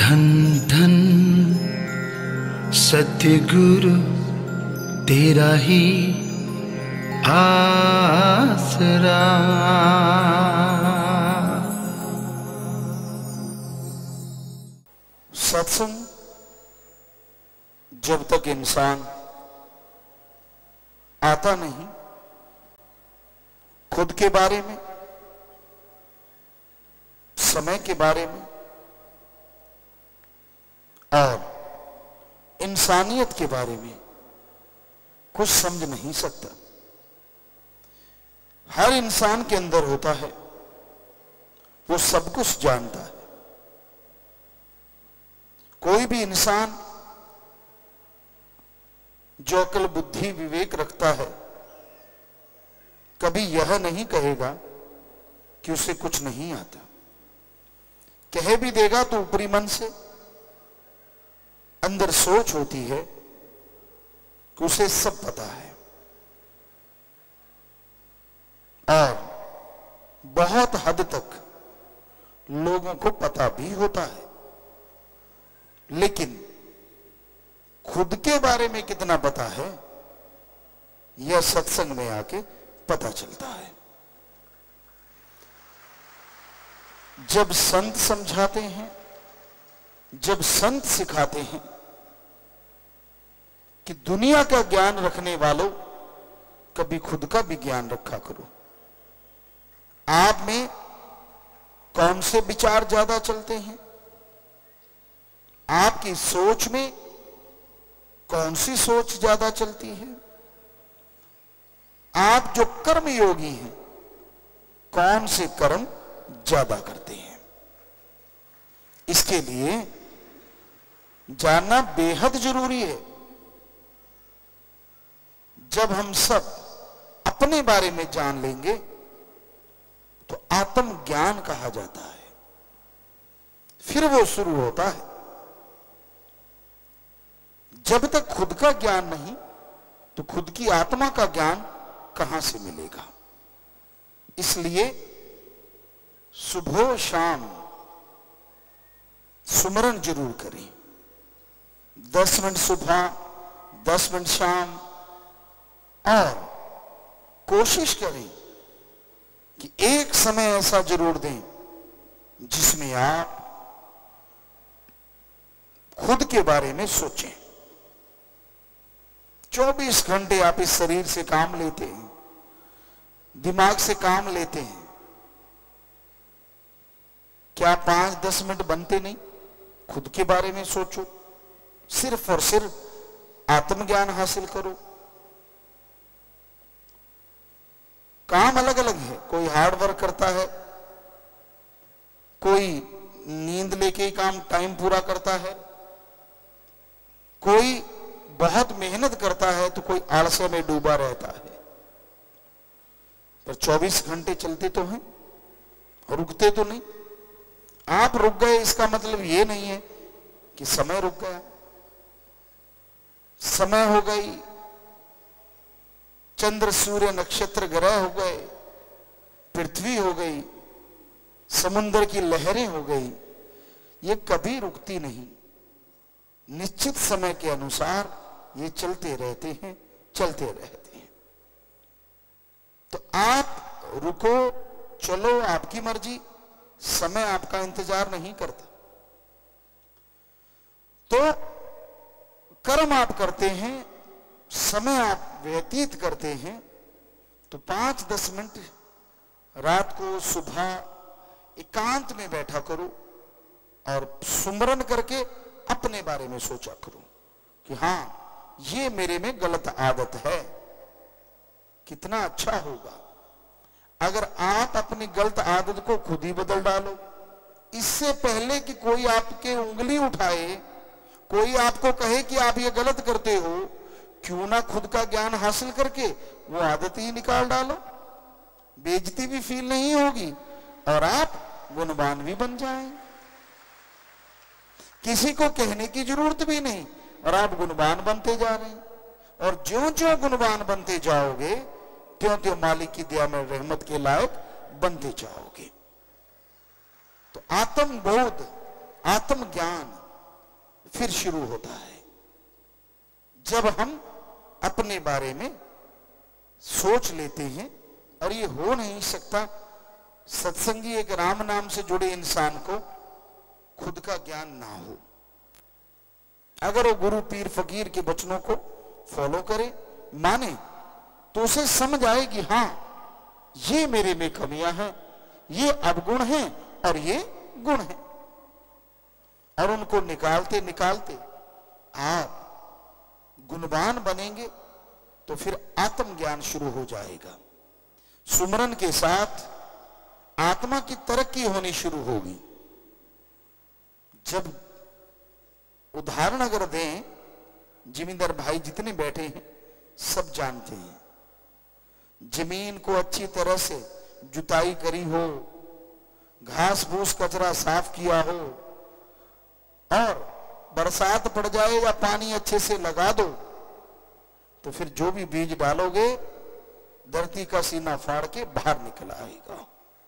धन धन सतगुरु तेरा ही आसरा। सत्संग जब तक इंसान आता नहीं खुद के बारे में, समय के बारे में और इंसानियत के बारे में कुछ समझ नहीं सकता। हर इंसान के अंदर होता है, वो सब कुछ जानता है। कोई भी इंसान जो अकल बुद्धि विवेक रखता है कभी यह नहीं कहेगा कि उसे कुछ नहीं आता। कह भी देगा तो ऊपरी मन से, अंदर सोच होती है कि उसे सब पता है। और बहुत हद तक लोगों को पता भी होता है, लेकिन खुद के बारे में कितना पता है यह सत्संग में आके पता चलता है। जब संत समझाते हैं, जब संत सिखाते हैं कि दुनिया का ज्ञान रखने वालों कभी खुद का भी ज्ञान रखा करो। आप में कौन से विचार ज्यादा चलते हैं, आपकी सोच में कौन सी सोच ज्यादा चलती है, आप जो कर्म योगी हैं कौन से कर्म ज्यादा करते हैं, इसके लिए जानना बेहद जरूरी है। जब हम सब अपने बारे में जान लेंगे तो आत्म ज्ञान कहा जाता है। फिर वो शुरू होता है। जब तक खुद का ज्ञान नहीं तो खुद की आत्मा का ज्ञान कहां से मिलेगा। इसलिए सुबह शाम सुमरन जरूर करें। 10 मिनट सुबह, 10 मिनट शाम, और कोशिश करें कि एक समय ऐसा जरूर दें जिसमें आप खुद के बारे में सोचें। 24 घंटे आप इस शरीर से काम लेते हैं, दिमाग से काम लेते हैं, क्या 5-10 मिनट बनते नहीं? खुद के बारे में सोचो, सिर्फ और सिर्फ आत्मज्ञान हासिल करो। काम अलग अलग है, कोई हार्ड वर्क करता है, कोई नींद लेके ही काम टाइम पूरा करता है, कोई बहुत मेहनत करता है तो कोई आलस्य में डूबा रहता है। पर 24 घंटे चलते तो हैं, रुकते तो नहीं। आप रुक गए इसका मतलब यह नहीं है कि समय रुक गया। समय हो गई, चंद्र सूर्य नक्षत्र ग्रह हो गए, पृथ्वी हो गई, समुद्र की लहरें हो गई, ये कभी रुकती नहीं। निश्चित समय के अनुसार ये चलते रहते हैं, चलते रहते हैं। तो आप रुको, चलो, आपकी मर्जी। समय आपका इंतजार नहीं करता। तो कर्म आप करते हैं, समय आप व्यतीत करते हैं, तो 5-10 मिनट रात को, सुबह एकांत में बैठा करो और सुमरन करके अपने बारे में सोचा करो कि हां, ये मेरे में गलत आदत है। कितना अच्छा होगा अगर आप अपनी गलत आदत को खुद ही बदल डालो। इससे पहले कि कोई आपके उंगली उठाए, कोई आपको कहे कि आप ये गलत करते हो, क्यों ना खुद का ज्ञान हासिल करके वो आदत ही निकाल डालो। बेइज्जती भी फील नहीं होगी और आप गुणवान भी बन जाएं। किसी को कहने की जरूरत भी नहीं और आप गुणवान बनते जा रहे हैं। और ज्यों ज्यों गुणवान बनते जाओगे त्यों त्यों मालिक की दया में रहमत के लायक बनते जाओगे। तो आत्मबोध, आत्मज्ञान फिर शुरू होता है जब हम अपने बारे में सोच लेते हैं। और ये हो नहीं सकता सत्संगी एक राम नाम से जुड़े इंसान को खुद का ज्ञान ना हो। अगर वो गुरु पीर फकीर के वचनों को फॉलो करे, माने, तो उसे समझ आए कि हाँ ये मेरे में कमियां हैं, ये अवगुण हैं और ये गुण हैं। और उनको निकालते निकालते आप गुणवान बनेंगे तो फिर आत्मज्ञान शुरू हो जाएगा। सुमरन के साथ आत्मा की तरक्की होनी शुरू होगी। जब उदाहरण अगर दें, जमींदार भाई जितने बैठे हैं सब जानते हैं, जमीन को अच्छी तरह से जुताई करी हो, घास फूस कचरा साफ किया हो, और बरसात पड़ जाए या पानी अच्छे से लगा दो, तो फिर जो भी बीज डालोगे धरती का सीना फाड़ के बाहर निकल आएगा,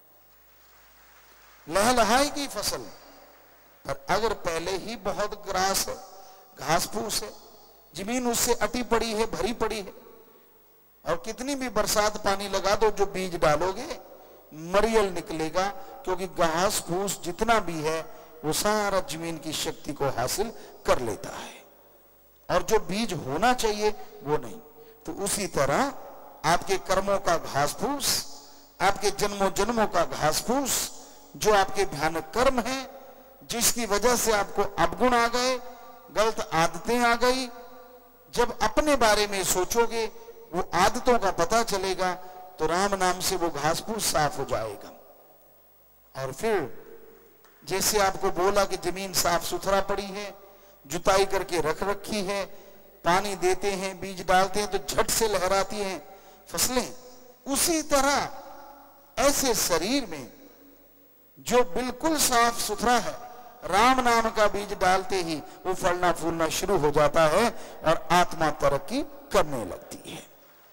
लहलहाएगी फसल। पर अगर पहले ही बहुत ग्रास है, घास फूस है, जमीन उससे अटी पड़ी है, भरी पड़ी है, और कितनी भी बरसात पानी लगा दो, जो बीज डालोगे मरियल निकलेगा, क्योंकि घास फूस जितना भी है वो सारा जमीन की शक्ति को हासिल कर लेता है, और जो बीज होना चाहिए वो नहीं। तो उसी तरह आपके कर्मों का घास फूस, आपके जन्मों जन्मों का घास फूस, जो आपके भयानक कर्म हैं, जिसकी वजह से आपको अवगुण आ गए, गलत आदतें आ गई, जब अपने बारे में सोचोगे, वो आदतों का पता चलेगा, तो राम नाम से वो घास फूस साफ हो जाएगा। और फिर जैसे आपको बोला कि जमीन साफ सुथरा पड़ी है, जुताई करके रख रखी है, पानी देते हैं, बीज डालते हैं, तो झट से लहराती हैं फसलें, उसी तरह ऐसे शरीर में जो बिल्कुल साफ सुथरा है, राम नाम का बीज डालते ही वो फलना फूलना शुरू हो जाता है और आत्मा तरक्की करने लगती है।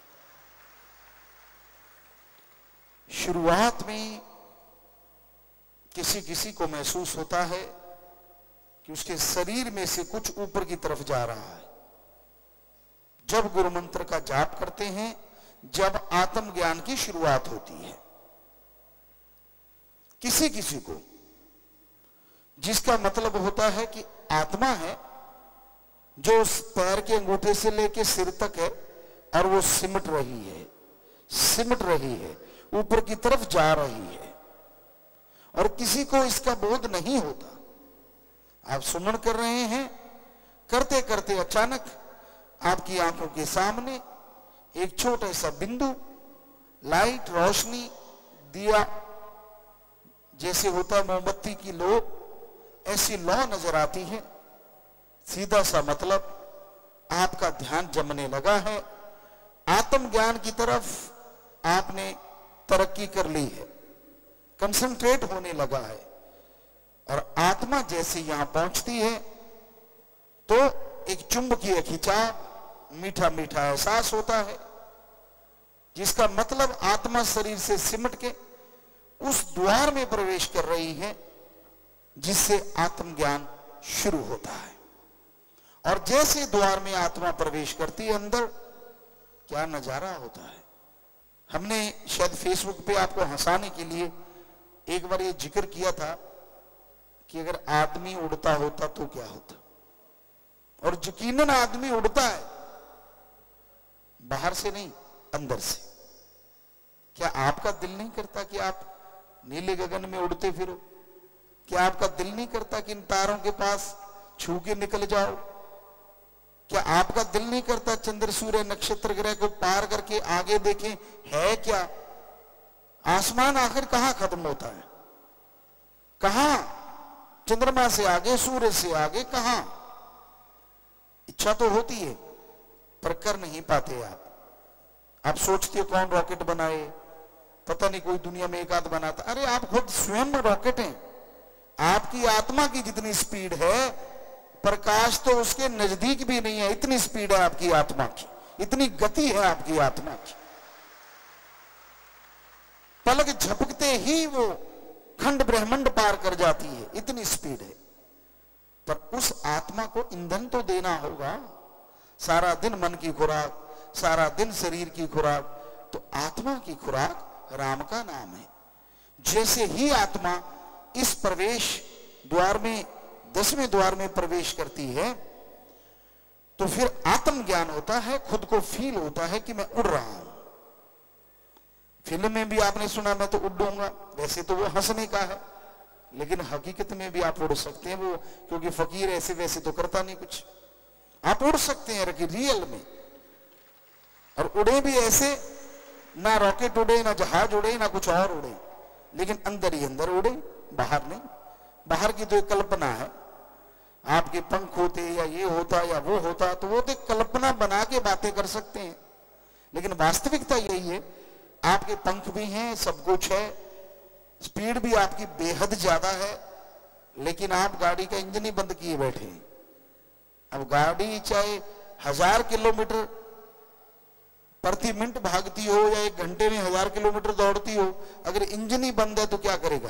शुरुआत में किसी किसी को महसूस होता है कि उसके शरीर में से कुछ ऊपर की तरफ जा रहा है। जब गुरु मंत्र का जाप करते हैं, जब आत्मज्ञान की शुरुआत होती है, किसी किसी को, जिसका मतलब होता है कि आत्मा है जो उस पैर के अंगूठे से लेके सिर तक है, और वो सिमट रही है, ऊपर की तरफ जा रही है, और किसी को इसका बोध नहीं होता। आप सुमन कर रहे हैं, करते करते अचानक आपकी आंखों के सामने एक छोटा सा बिंदु, लाइट, रोशनी, दिया जैसे होता मोमबत्ती की लो, ऐसी लौ नजर आती है। सीधा सा मतलब आपका ध्यान जमने लगा है, आत्मज्ञान की तरफ आपने तरक्की कर ली है, कंसंट्रेट होने लगा है। और आत्मा जैसे यहां पहुंचती है तो एक चुंबकीय खिंचाव, मीठा मीठा एहसास होता है, जिसका मतलब आत्मा शरीर से सिमट के उस द्वार में प्रवेश कर रही है जिससे आत्मज्ञान शुरू होता है। और जैसे द्वार में आत्मा प्रवेश करती है अंदर, क्या नजारा होता है। हमने शायद फेसबुक पे आपको हंसाने के लिए एक बार ये जिक्र किया था कि अगर आदमी उड़ता होता तो क्या होता, और यकीनन आदमी उड़ता है, बाहर से नहीं अंदर से। क्या आपका दिल नहीं करता कि आप नीले गगन में उड़ते फिरो? क्या आपका दिल नहीं करता कि इन तारों के पास छू के निकल जाओ? क्या आपका दिल नहीं करता चंद्र सूर्य नक्षत्र ग्रह को पार करके आगे देखें है क्या? आसमान आखिर कहां खत्म होता है? कहां? चंद्रमा से आगे, सूर्य से आगे, कहां? इच्छा तो होती है पर कर नहीं पाते आप सोचते हो कौन रॉकेट बनाए, पता नहीं कोई दुनिया में एक आध बनाता। अरे आप खुद स्वयं रॉकेट हैं। आपकी आत्मा की जितनी स्पीड है, प्रकाश तो उसके नजदीक भी नहीं है, इतनी स्पीड है आपकी आत्मा की, इतनी गति है आपकी आत्मा की। पलक झपकते ही वो खंड ब्रह्मांड पार कर जाती है, इतनी स्पीड है। पर उस आत्मा को ईंधन तो देना होगा। सारा दिन मन की खुराक, सारा दिन शरीर की खुराक, तो आत्मा की खुराक राम का नाम है। जैसे ही आत्मा इस प्रवेश द्वार में, 10वें द्वार में प्रवेश करती है, तो फिर आत्म ज्ञान होता है, खुद को फील होता है कि मैं उड़ रहा हूं। फिल्म में भी आपने सुना मैं तो उड़ूंगा, वैसे तो वो हंसने का है, लेकिन हकीकत में भी आप उड़ सकते हैं वो, क्योंकि फकीर ऐसे वैसे तो करता नहीं कुछ। आप उड़ सकते हैं रियल में, और उड़े भी ऐसे, ना रॉकेट उड़े, ना जहाज उड़े, ना कुछ और उड़े, लेकिन अंदर ही अंदर उड़े, बाहर नहीं। बाहर की तो एक कल्पना है, आपके पंख होते या ये होता या वो होता, तो वो तो कल्पना बना के बातें कर सकते हैं, लेकिन वास्तविकता यही है, आपके पंख भी हैं, सब कुछ है, स्पीड भी आपकी बेहद ज्यादा है, लेकिन आप गाड़ी का इंजन ही बंद किए बैठे हैं। अब गाड़ी चाहे 1000 किलोमीटर प्रति मिनट भागती हो या 1 घंटे में 1000 किलोमीटर दौड़ती हो, अगर इंजन ही बंद है तो क्या करेगा?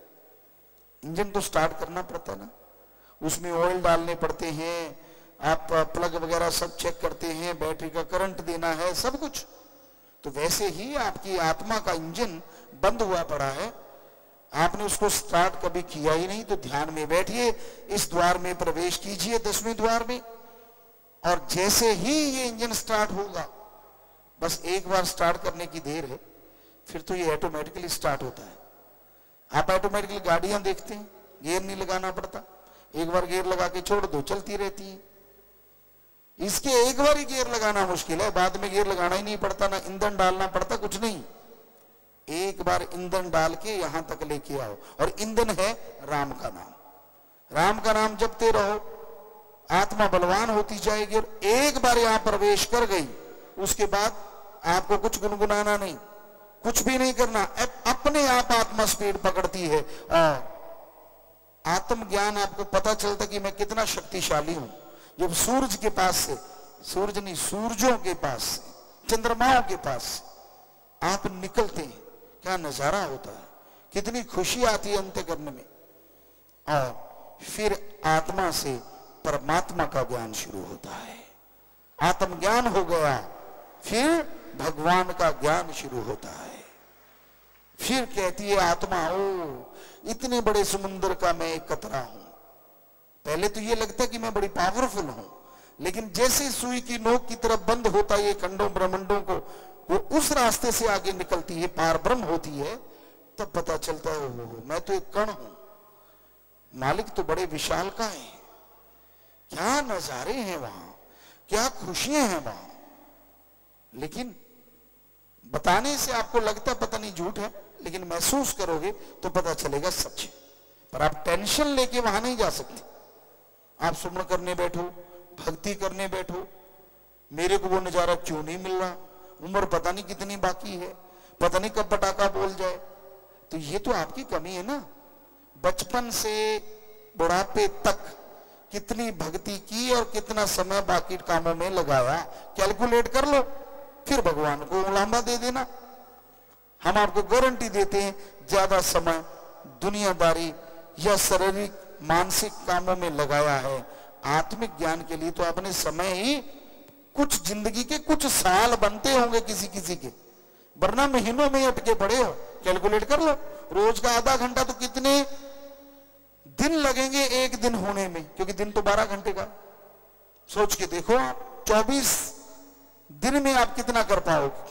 इंजन तो स्टार्ट करना पड़ता है ना, उसमें ऑयल डालने पड़ते हैं, आप प्लग वगैरह सब चेक करते हैं, बैटरी का करंट देना है, सब कुछ। तो वैसे ही आपकी आत्मा का इंजन बंद हुआ पड़ा है, आपने उसको स्टार्ट कभी किया ही नहीं। तो ध्यान में बैठिए, इस द्वार में प्रवेश कीजिए, 10वें द्वार में, और जैसे ही ये इंजन स्टार्ट होगा, बस एक बार स्टार्ट करने की देर है, फिर तो ये ऑटोमेटिकली स्टार्ट होता है। आप ऑटोमेटिकली गाड़ियां देखते हैं, गियर नहीं लगाना पड़ता, एक बार गियर लगा के छोड़ दो, चलती रहती है। इसके एक बार ही गियर लगाना मुश्किल है, बाद में गियर लगाना ही नहीं पड़ता, ना ईंधन डालना पड़ता, कुछ नहीं। एक बार ईंधन डाल के यहां तक लेके आओ, और ईंधन है राम का नाम। राम का नाम जपते रहो, आत्मा बलवान होती जाएगी, और एक बार यहां प्रवेश कर गई, उसके बाद आपको कुछ गुनगुनाना नहीं, कुछ भी नहीं करना, अपने आप आत्मा स्पीड पकड़ती है। और आत्म ज्ञान आपको पता चलता कि मैं कितना शक्तिशाली हूं जब सूरज के पास से, सूरज नहीं, सूरजों के पास से, चंद्रमाओं के पास से आप निकलते हैं, क्या नजारा होता है, कितनी खुशी आती है अंतःकरण में। और फिर आत्मा से परमात्मा का ज्ञान शुरू होता है। आत्म ज्ञान हो गया, फिर भगवान का ज्ञान शुरू होता है। फिर कहती है आत्मा, ओ इतने बड़े समुद्र का मैं एक कतरा हूं। पहले तो ये लगता है कि मैं बड़ी पावरफुल हूं, लेकिन जैसे सुई की नोक की तरफ बंद होता है ये खंडों ब्रह्मांडों को, वो उस रास्ते से आगे निकलती है, पार ब्रह्म होती है, तब पता चलता है ओ मैं तो एक कण हूं, मालिक तो बड़े विशाल का है। क्या नजारे हैं वहां, क्या खुशियां हैं वहां। लेकिन बताने से आपको लगता पता नहीं झूठ है, लेकिन महसूस करोगे तो पता चलेगा सच है। पर आप टेंशन लेके वहां नहीं जा सकते। आप सुमन करने बैठो, भक्ति करने बैठो, मेरे को वो नजारा क्यों नहीं मिल रहा, उम्र पता नहीं कितनी बाकी है, पता नहीं कब पटाखा बोल जाए, तो ये तो आपकी कमी है ना। बचपन से बुढ़ापे तक कितनी भक्ति की और कितना समय बाकी कामों में लगाया, कैलकुलेट कर लो, फिर भगवान को उलांबा दे देना। हम आपको गारंटी देते हैं, ज्यादा समय दुनियादारी या शारीरिक मानसिक कामों में लगाया है, आत्मिक ज्ञान के लिए तो अपने समय ही कुछ जिंदगी के कुछ साल बनते होंगे किसी किसी के, वरना महीनों में अटके पड़े हो। कैलकुलेट कर लो, रोज का आधा घंटा तो कितने दिन लगेंगे एक दिन होने में, क्योंकि दिन तो 12 घंटे का। सोच के देखो आप 24 दिन में आप कितना कर पाओगे।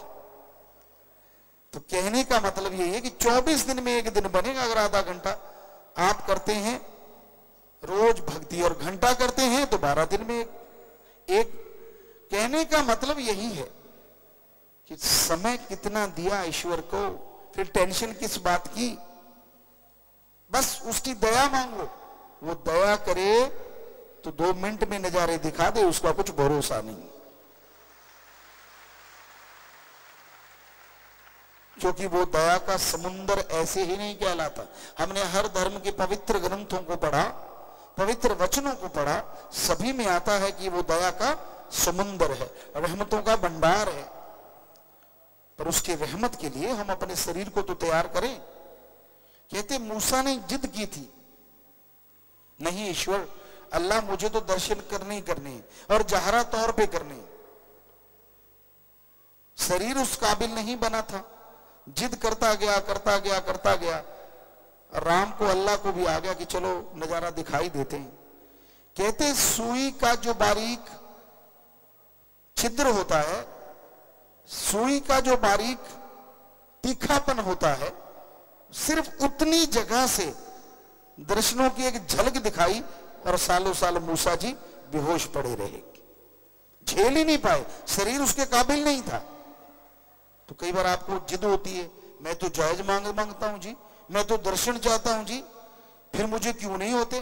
तो कहने का मतलब यही है कि 24 दिन में एक दिन बनेगा। अगर आधा घंटा आप करते हैं रोज भक्ति और घंटा करते हैं तो 12 दिन में एक। कहने का मतलब यही है कि समय कितना दिया ईश्वर को, फिर टेंशन किस बात की। बस उसकी दया मांगो, वो दया करे तो 2 मिनट में नजारे दिखा दे, उसका कुछ भरोसा नहीं। क्योंकि वो दया का समुंदर ऐसे ही नहीं कहलाता। हमने हर धर्म के पवित्र ग्रंथों को पढ़ा, पवित्र वचनों को पढ़ा, सभी में आता है कि वो दया का समुंदर है, रहमतों का भंडार है। पर उसके रहमत के लिए हम अपने शरीर को तो तैयार करें। कहते मूसा ने जिद की थी, नहीं ईश्वर, अल्लाह मुझे तो दर्शन करने ही करने हैं और जहरा तौर पे करने हैं। शरीर उस काबिल नहीं बना था, जिद करता गया करता गया करता गया। राम को अल्लाह को भी आ गया कि चलो नजारा दिखाई देते हैं। कहते सुई का जो बारीक छिद्र होता है, सुई का जो बारीक तीखापन होता है, सिर्फ उतनी जगह से दर्शनों की एक झलक दिखाई और सालों साल मूसा जी बेहोश पड़े रहे, झेल ही नहीं पाए, शरीर उसके काबिल नहीं था। तो कई बार आपको जिद होती है, मैं तो जायज मांगता हूं जी, मैं तो दर्शन चाहता हूं जी, फिर मुझे क्यों नहीं होते?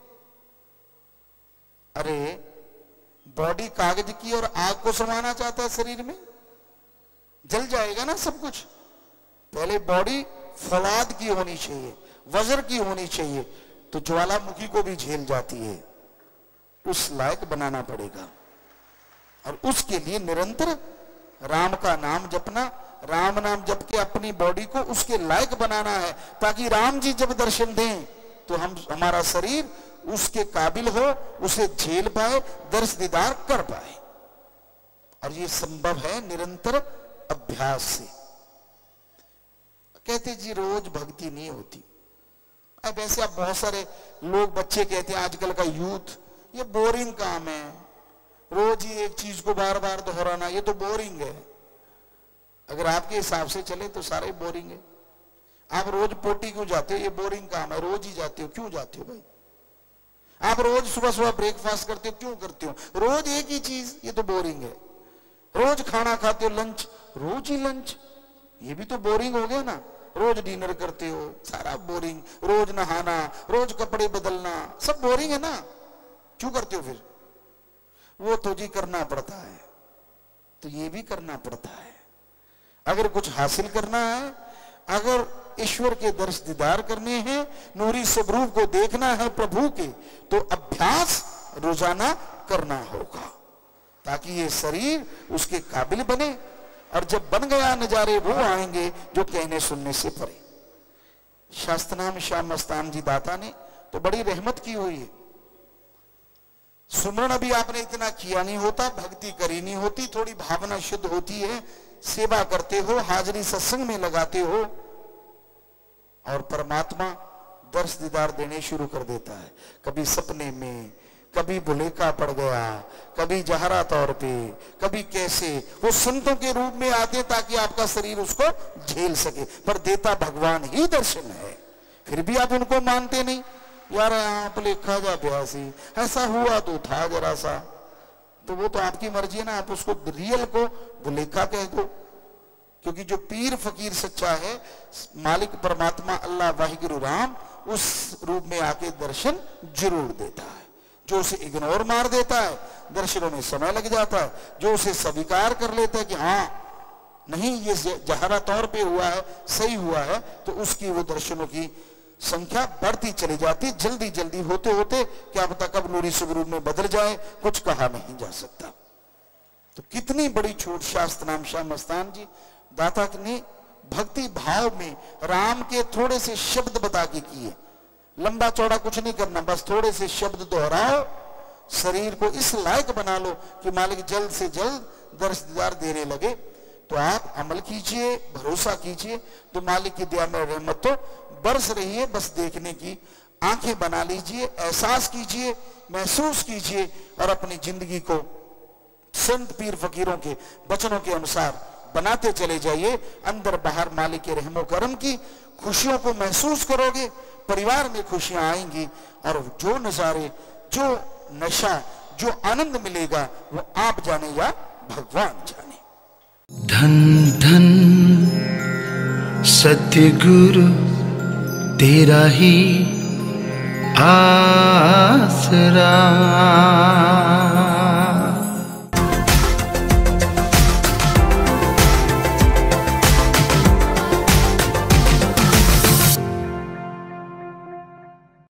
अरे बॉडी कागज की और आग को समाना चाहता है शरीर में, जल जाएगा ना सब कुछ। पहले बॉडी फौलाद की होनी चाहिए, वज्र की होनी चाहिए, तो ज्वालामुखी को भी झेल जाती है। उस लायक बनाना पड़ेगा और उसके लिए निरंतर राम का नाम जपना, राम नाम जप के अपनी बॉडी को उसके लायक बनाना है, ताकि राम जी जब दर्शन दें तो हमारा शरीर उसके काबिल हो, उसे झेल पाए, दर्श दीदार कर पाए। और ये संभव है निरंतर अभ्यास से। कहते जी रोज भक्ति नहीं होती। अब ऐसे आप बहुत सारे लोग, बच्चे कहते हैं आजकल का यूथ, ये बोरिंग काम है, रोज ही एक चीज को बार बार दोहराना, ये तो बोरिंग है। अगर आपके हिसाब से चले तो सारे बोरिंग है। आप रोज पोटी क्यों जाते हो? ये बोरिंग काम है, रोज ही जाते हो। क्यों जाते हो भाई? आप रोज सुबह सुबह ब्रेकफास्ट करते हो, क्यों करते हो? रोज एक ही चीज, ये तो बोरिंग है। रोज खाना खाते हो, लंच, रोज ही लंच, ये भी तो बोरिंग हो गया ना। रोज डिनर करते हो, सारा बोरिंग। रोज नहाना, रोज कपड़े बदलना, सब बोरिंग है ना। क्यों करते हो फिर? वो तो जी करना पड़ता है, तो ये भी करना पड़ता है। अगर कुछ हासिल करना है, अगर ईश्वर के दर्श दीदार करने हैं, नूरी स्वरूप को देखना है प्रभु के, तो अभ्यास रोजाना करना होगा, ताकि ये शरीर उसके काबिल बने। और जब बन गया, नजारे वो आएंगे जो कहने सुनने से परे। शास्त्रनाम श्याम मस्तान जी दाता ने तो बड़ी रहमत की हुई है। सुमरण अभी आपने इतना किया नहीं होता, भक्ति करी नहीं होती, थोड़ी भावना शुद्ध होती है, सेवा करते हो, हाजिरी सत्संग में लगाते हो, और परमात्मा दर्श दीदार देने शुरू कर देता है। कभी सपने में, कभी भुलेखा पड़ गया, कभी जहरा तौर पे, कभी कैसे। वो संतों के रूप में आते ताकि आपका शरीर उसको झेल सके, पर देता भगवान ही दर्शन है। फिर भी आप उनको मानते नहीं। यार आप लेखा जा प्यासी, ऐसा हुआ तो था जरा सा, तो वो तो आपकी मर्जी है ना। आप उसको रियल को भुलेखा कह दो, क्योंकि जो पीर फकीर सच्चा है, मालिक परमात्मा अल्लाह वाहिगुरु राम, उस रूप में आके दर्शन जरूर देता है। जो उसे इग्नोर मार देता है, दर्शनों में समय लग जाता है। जो उसे स्वीकार कर लेता है कि हाँ नहीं ये जहरा तौर पे हुआ है, सही हुआ है, तो उसकी वो दर्शनों की संख्या बढ़ती चली जाती। जल्दी जल्दी होते होते क्या पता कब नूरी स्वरूप में बदल जाए, कुछ कहा नहीं जा सकता। तो कितनी बड़ी छूट शास्त्र नाम श्याम मस्तान जी दाता ने भक्ति भाव में राम के थोड़े से शब्द बता के किए। लंबा चौड़ा कुछ नहीं करना, बस थोड़े से शब्द दोहराओ, शरीर को इस लायक बना लो कि मालिक जल्द से जल्द दर्श दीदार देने लगे। तो आप अमल कीजिए, भरोसा कीजिए, तो मालिक की दया में रहमत तो बरस रही है। बस देखने की आंखें बना लीजिए, एहसास कीजिए, महसूस कीजिए, और अपनी जिंदगी को संत पीर फकीरों के वचनों के अनुसार बनाते चले जाइए। अंदर बाहर मालिक के रहमो करम की खुशियों को महसूस करोगे, परिवार में खुशियां आएंगी, और जो नजारे, जो नशा, जो आनंद मिलेगा वो आप जाने या भगवान जाने। धन धन सतगुरु तेरा ही आसरा।